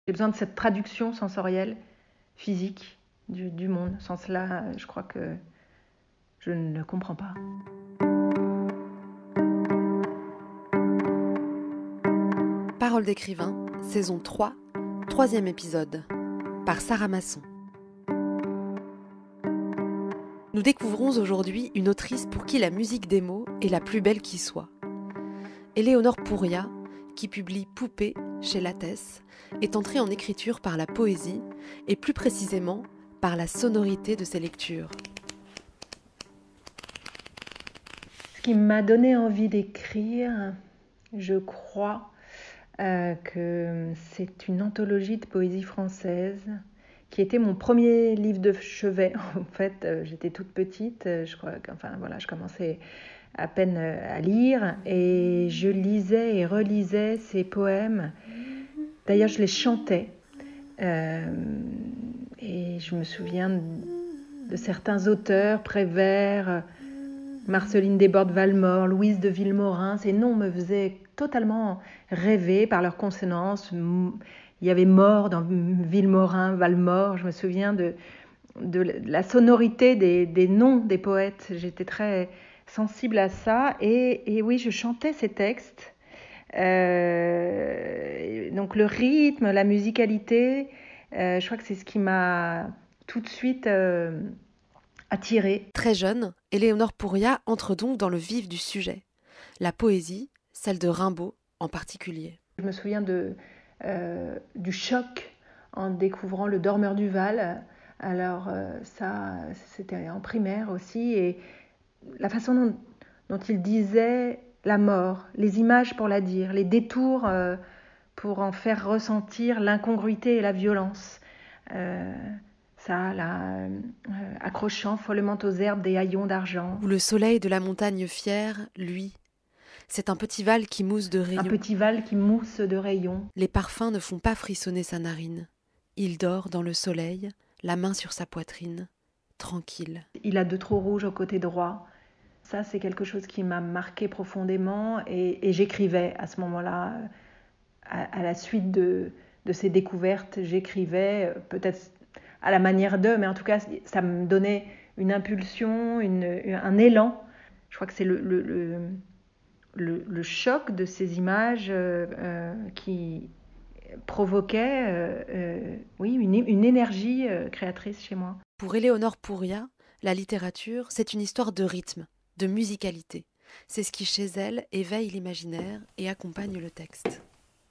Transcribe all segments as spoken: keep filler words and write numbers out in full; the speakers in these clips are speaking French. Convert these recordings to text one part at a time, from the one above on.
J'ai besoin de cette traduction sensorielle, physique du, du monde. Sans cela, je crois que je ne comprends pas. Paroles d'écrivain, saison trois, troisième épisode, par Sarah Masson. Nous découvrons aujourd'hui une autrice pour qui la musique des mots est la plus belle qui soit. Éléonore Pourriat, qui publie Poupée chez Lattès, est entrée en écriture par la poésie et plus précisément par la sonorité de ses lectures. Ce qui m'a donné envie d'écrire, je crois euh, que c'est une anthologie de poésie française qui était mon premier livre de chevet. En fait, euh, j'étais toute petite, je crois que, enfin voilà, je commençais à peine à lire et je lisais et relisais ces poèmes. D'ailleurs, je les chantais. Euh, et je me souviens de, de certains auteurs, Prévert, Marceline Desbordes-Valmore, Louise de Villemorin. Ces noms me faisaient totalement rêver par leur consonance. Il y avait mort dans Villemorin, Valmore. Je me souviens de, de la sonorité des, des noms des poètes. J'étais très sensible à ça. Et, et oui, je chantais ces textes. Euh, donc le rythme, la musicalité, euh, je crois que c'est ce qui m'a tout de suite euh, attirée. Très jeune, Éléonore Pourriat entre donc dans le vif du sujet. La poésie, celle de Rimbaud en particulier. Je me souviens de, euh, du choc en découvrant Le Dormeur du Val. Alors euh, ça, c'était en primaire aussi. Et la façon dont, dont il disait la mort, les images pour la dire, les détours euh, pour en faire ressentir l'incongruité et la violence. Euh, ça, là, euh, accrochant follement aux herbes des haillons d'argent. Où le soleil de la montagne fière, lui, c'est un petit val qui mousse de rayons. Un petit val qui mousse de rayons. Les parfums ne font pas frissonner sa narine. Il dort dans le soleil, la main sur sa poitrine, tranquille. Il a deux trous rouges au côté droit. Ça, c'est quelque chose qui m'a marqué profondément et, et j'écrivais à ce moment-là, à, à la suite de, de ces découvertes, j'écrivais peut-être à la manière d'eux, mais en tout cas, ça me donnait une impulsion, une, un élan. Je crois que c'est le, le, le, le, le choc de ces images euh, euh, qui provoquait euh, euh, oui, une, une énergie euh, créatrice chez moi. Pour Éléonore Pourriat, la littérature, c'est une histoire de rythme, de musicalité. C'est ce qui, chez elle, éveille l'imaginaire et accompagne le texte.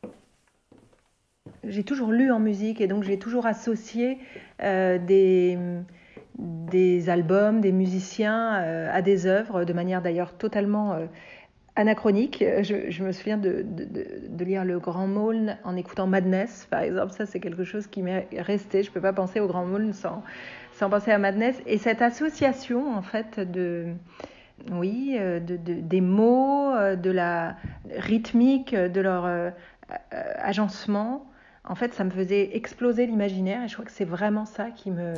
J'ai toujours lu en musique et donc j'ai toujours associé euh, des, des albums, des musiciens euh, à des œuvres, de manière d'ailleurs totalement euh, anachronique. Je, je me souviens de, de, de lire Le Grand Maulne en écoutant Madness, par exemple. Ça, c'est quelque chose qui m'est resté. Je ne peux pas penser au Grand Maulne sans, sans penser à Madness. Et cette association, en fait, de... Oui, de, de, des mots, de la rythmique, de leur euh, agencement, en fait, ça me faisait exploser l'imaginaire et je crois que c'est vraiment ça qui me...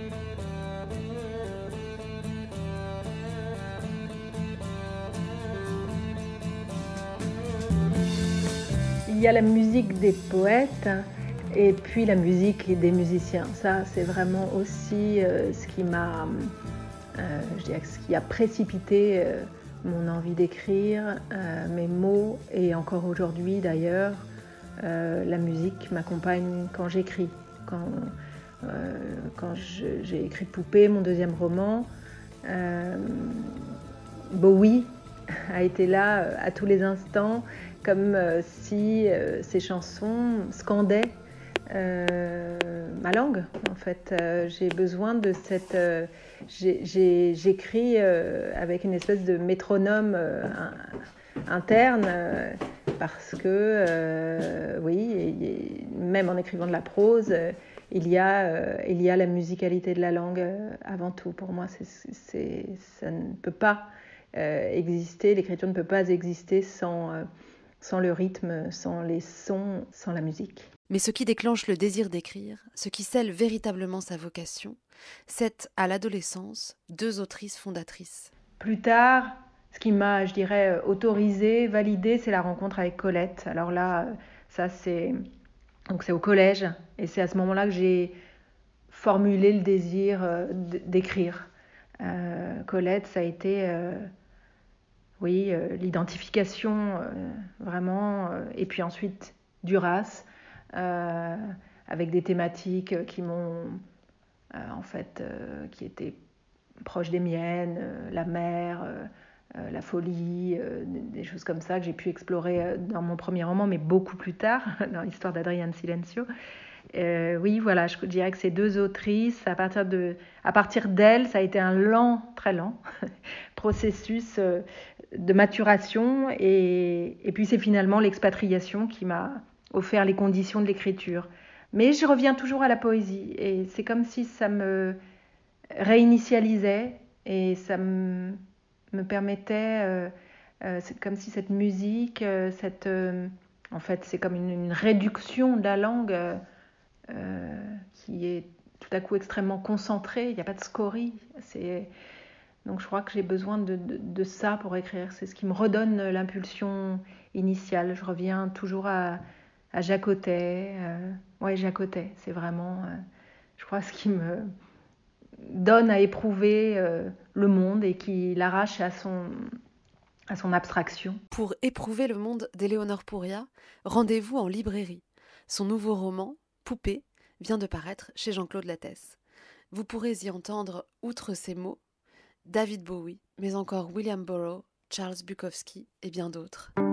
Il y a la musique des poètes et puis la musique des musiciens. Ça, c'est vraiment aussi euh, ce qui m'a... Euh, je dirais que ce qui a précipité euh, mon envie d'écrire, euh, mes mots, et encore aujourd'hui d'ailleurs, euh, la musique m'accompagne quand j'écris. Quand, euh, quand je, j'ai écrit Poupée, mon deuxième roman, euh, Bowie a été là euh, à tous les instants, comme euh, si euh, ces chansons scandaient Euh, ma langue, en fait. Euh, j'ai besoin de cette... Euh, j'ai, j'ai, j'écris euh, avec une espèce de métronome euh, interne euh, parce que, euh, oui, et, et même en écrivant de la prose, euh, il, y a, euh, il y a la musicalité de la langue euh, avant tout. Pour moi, c'est, c'est, ça ne peut pas euh, exister, l'écriture ne peut pas exister sans, euh, sans le rythme, sans les sons, sans la musique. Mais ce qui déclenche le désir d'écrire, ce qui scelle véritablement sa vocation, c'est, à l'adolescence, deux autrices fondatrices. Plus tard, ce qui m'a, je dirais, autorisée, validée, c'est la rencontre avec Colette. Alors là, ça c'est Donc c'est au collège, et c'est à ce moment-là que j'ai formulé le désir euh, d'écrire. Euh, Colette, ça a été, euh, oui, euh, l'identification, euh, vraiment, euh, et puis ensuite Duras, euh, avec des thématiques qui m'ont, euh, en fait, euh, qui étaient proches des miennes, euh, la mer, euh, euh, la folie, euh, des choses comme ça que j'ai pu explorer euh, dans mon premier roman, mais beaucoup plus tard, dans l'histoire d'Adrienne Silencio. Euh, oui, voilà, je dirais que ces deux autrices, à partir de, à partir d'elles, ça a été un lent, très lent processus euh, de maturation, et, et puis c'est finalement l'expatriation qui m'a offert les conditions de l'écriture. Mais je reviens toujours à la poésie, et c'est comme si ça me réinitialisait, et ça me, me permettait, euh, euh, c'est comme si cette musique, euh, cette, euh, en fait, c'est comme une, une réduction de la langue euh, euh, qui est tout à coup extrêmement concentrée. Il n'y a pas de scorie. C'est donc je crois que j'ai besoin de, de, de ça pour écrire. C'est ce qui me redonne l'impulsion initiale. Je reviens toujours à, à Jacotet. Euh, ouais, Jacotet, c'est vraiment, euh, je crois, ce qui me donne à éprouver euh, le monde et qui l'arrache à son, à son abstraction. Pour éprouver le monde d'Éléonore Pourria, rendez-vous en librairie. Son nouveau roman, Poupée, vient de paraître chez Jean-Claude Lattès. Vous pourrez y entendre, outre ces mots, David Bowie, mais encore William Burroughs, Charles Bukowski et bien d'autres.